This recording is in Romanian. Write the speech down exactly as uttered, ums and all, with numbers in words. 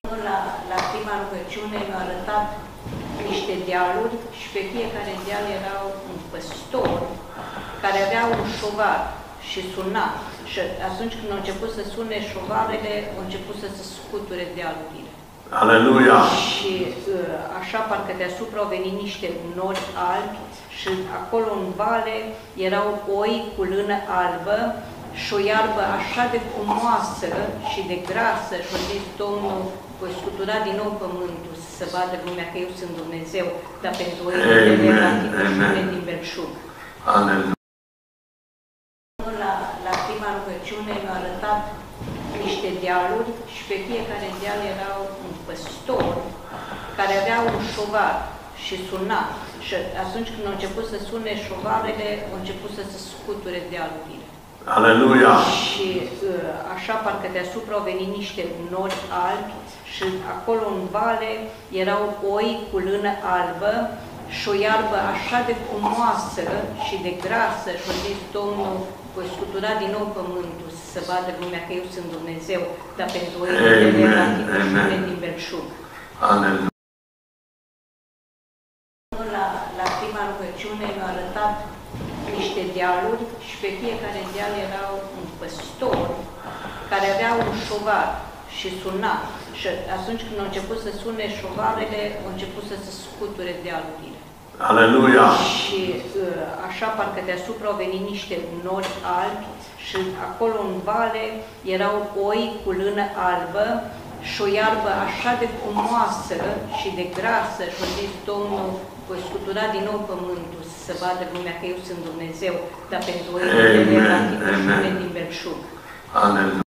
La, la prima rugăciune mi-a arătat niște dealuri și pe fiecare deal era un păstor care avea un șovar și suna. Și atunci când au început să sune șovarele, au început să se scuture dealurile. Aleluia! Și așa parcă deasupra au venit niște nori albi și acolo în vale erau oi cu lână albă și o iarbă așa de frumoasă și de grasă și a zis Domnul, voi scutura din nou pământul să vadă lumea că eu sunt Dumnezeu, dar pentru ei de din belșug. Aleluia! La, la prima rugăciune mi-a arătat niște dealuri și pe fiecare deal era un păstor care avea un șovar și suna. Și atunci când au început să sune șovarele, au început să se scuture dealurile. Aleluia! Și așa parcă deasupra au venit niște nori albi și acolo în vale erau oi cu lână albă și o iarbă așa de frumoasă și de grasă și a zis Domnul, voi scutura din nou pământul să vadă lumea că eu sunt Dumnezeu, dar pentru ei de din belșug. Aleluia! La, la prima rugăciune mi-a arătat niște dealuri și pe fiecare deal era un păstor care avea un șovar și suna. Și atunci când au început să sune șovarele, au început să se scuture dealurile. Aleluia! Și așa parcă deasupra au venit niște nori albi și acolo în vale erau oi cu lână albă și o iarbă așa de frumoasă și de grasă și a zis Domnul, voi scutura din nou pământul să vadă lumea că eu sunt Dumnezeu, dar pentru ei de din belșug. Aleluia!